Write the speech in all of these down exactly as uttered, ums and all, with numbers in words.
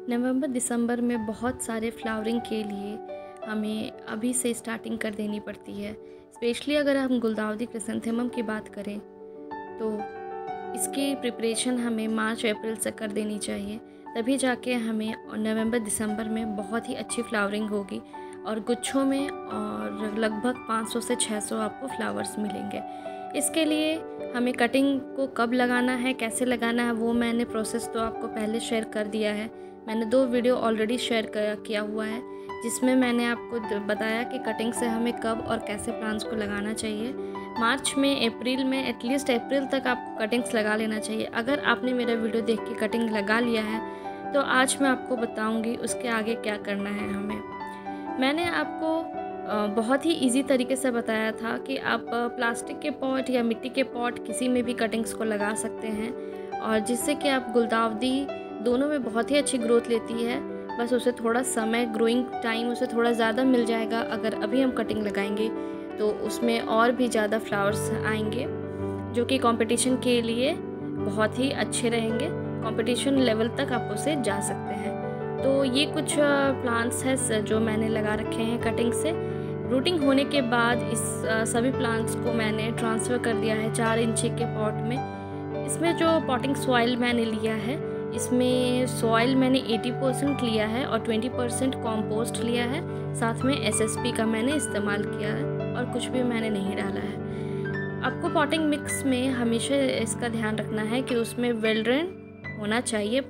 नवंबर दिसंबर में बहुत सारे फ्लावरिंग के लिए हमें अभी से स्टार्टिंग कर देनी पड़ती है। स्पेशली अगर हम गुलदाउदी क्रिसेंथेमम की बात करें तो इसकी प्रिपरेशन हमें मार्च अप्रैल से कर देनी चाहिए, तभी जाके हमें नवंबर दिसंबर में बहुत ही अच्छी फ्लावरिंग होगी और गुच्छों में और लगभग पाँच सौ से छह सौ आपको फ्लावर्स मिलेंगे। इसके लिए हमें कटिंग को कब लगाना है, कैसे लगाना है, वो मैंने प्रोसेस तो आपको पहले शेयर कर दिया है। मैंने दो वीडियो ऑलरेडी शेयर किया हुआ है जिसमें मैंने आपको बताया कि कटिंग से हमें कब और कैसे प्लांट्स को लगाना चाहिए। मार्च में, अप्रैल में, एटलीस्ट अप्रैल तक आपको कटिंग्स लगा लेना चाहिए। अगर आपने मेरा वीडियो देख के कटिंग लगा लिया है तो आज मैं आपको बताऊंगी उसके आगे क्या करना है हमें। मैंने आपको बहुत ही इजी तरीके से बताया था कि आप प्लास्टिक के पॉट या मिट्टी के पॉट किसी में भी कटिंग्स को लगा सकते हैं और जिससे कि आप गुलदाउदी दोनों में बहुत ही अच्छी ग्रोथ लेती है। बस उसे थोड़ा समय, ग्रोइंग टाइम उसे थोड़ा ज़्यादा मिल जाएगा। अगर अभी हम कटिंग लगाएंगे तो उसमें और भी ज़्यादा फ्लावर्स आएंगे जो कि कंपटीशन के लिए बहुत ही अच्छे रहेंगे। कंपटीशन लेवल तक आप उसे जा सकते हैं। तो ये कुछ प्लांट्स हैं जो मैंने लगा रखे हैं कटिंग से। रूटिंग होने के बाद इस सभी प्लांट्स को मैंने ट्रांसफ़र कर दिया है चार इंची के पॉट में। इसमें जो पॉटिंग सॉइल मैंने लिया है, इसमें सॉइल मैंने अस्सी परसेंट लिया है और बीस परसेंट कॉम्पोस्ट लिया है। साथ में एसएसपी का मैंने इस्तेमाल किया है और कुछ भी मैंने नहीं डाला है। आपको पॉटिंग मिक्स में हमेशा इसका ध्यान रखना है कि उसमें वेल ड्रेन होना चाहिए।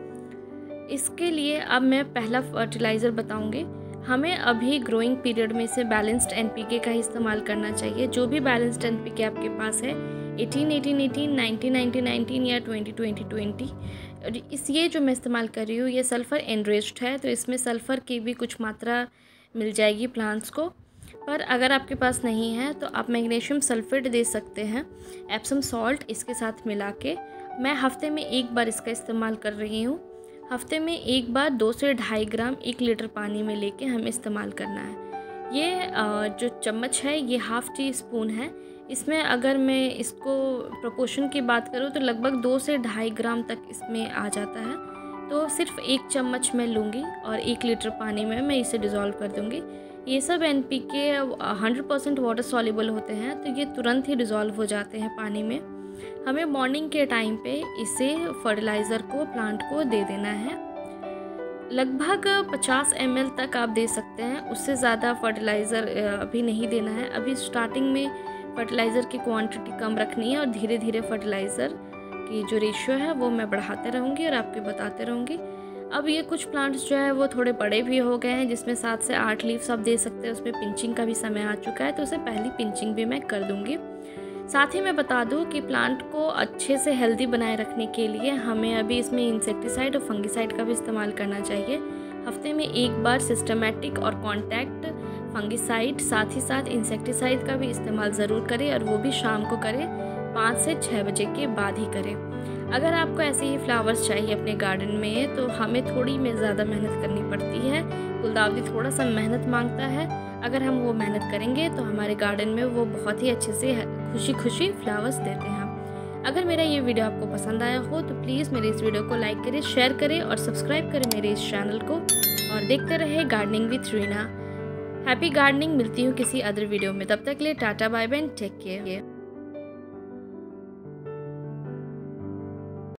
इसके लिए अब मैं पहला फर्टिलाइज़र बताऊंगी। हमें अभी ग्रोइंग पीरियड में से बैलेंस्ड एनपीके का ही इस्तेमाल करना चाहिए। जो भी बैलेंस्ड एनपीके आपके पास है, अठारह अठारह अठारह, नाइनटीन नाइनटीन नाइनटीन या ट्वेंटी ट्वेंटी ट्वेंटी, और इस ये जो मैं इस्तेमाल कर रही हूँ ये सल्फ़र एनरिच्ड है, तो इसमें सल्फ़र की भी कुछ मात्रा मिल जाएगी प्लांट्स को। पर अगर आपके पास नहीं है तो आप मैग्नीशियम सल्फेट दे सकते हैं, एप्सम सॉल्ट इसके साथ मिला के। मैं हफ्ते में एक बार इसका इस्तेमाल कर रही हूँ। हफ्ते में एक बार दो से ढाई ग्राम एक लीटर पानी में लेके हमें इस्तेमाल करना है। ये जो चम्मच है ये हाफ़ टी स्पून है। इसमें अगर मैं इसको प्रोपोर्शन की बात करूँ तो लगभग दो से ढाई ग्राम तक इसमें आ जाता है। तो सिर्फ एक चम्मच मैं लूँगी और एक लीटर पानी में मैं इसे डिज़ोल्व कर दूँगी। ये सब NPK hundred percent water soluble होते हैं तो ये तुरंत ही डिज़ोल्व हो जाते हैं पानी में। हमें मॉर्निंग के टाइम पे इसे फर्टिलाइज़र को प्लांट को दे देना है। लगभग पचास एम एल तक आप दे सकते हैं, उससे ज़्यादा फर्टिलाइज़र अभी नहीं देना है। अभी स्टार्टिंग में फर्टिलाइज़र की क्वांटिटी कम रखनी है और धीरे धीरे फर्टिलाइज़र की जो रेशियो है वो मैं बढ़ाते रहूँगी और आपको बताते रहूँगी। अब ये कुछ प्लांट्स जो है वो थोड़े बड़े भी हो गए हैं, जिसमें सात से आठ लीव्स आप दे सकते हैं। उसमें पिंचिंग का भी समय आ चुका है तो उसे पहली पिंचिंग भी मैं कर दूँगी। साथ ही मैं बता दूं कि प्लांट को अच्छे से हेल्दी बनाए रखने के लिए हमें अभी इसमें इंसेक्टिसाइड और फंगिसाइड का भी इस्तेमाल करना चाहिए। हफ्ते में एक बार सिस्टमेटिक और कॉन्टैक्ट फंगिसाइड, साथ ही साथ इंसेक्टिसाइड का भी इस्तेमाल ज़रूर करें और वो भी शाम को करें, पाँच से छः बजे के बाद ही करें। अगर आपको ऐसे ही फ्लावर्स चाहिए अपने गार्डन में तो हमें थोड़ी में ज़्यादा मेहनत करनी पड़ती है। गुलदाउदी थोड़ा सा मेहनत मांगता है। अगर हम वो मेहनत करेंगे तो हमारे गार्डन में वो बहुत ही अच्छे से खुशी खुशी फ्लावर्स देते हैं। अगर मेरा ये वीडियो आपको पसंद आया हो तो प्लीज़ मेरे इस वीडियो को लाइक करें, शेयर करें और सब्सक्राइब करें मेरे इस चैनल को और देखते रहे gardening with Reena. Happy gardening. मिलती हूँ किसी अदर वीडियो में, तब तक के लिए tata bye bye, take care.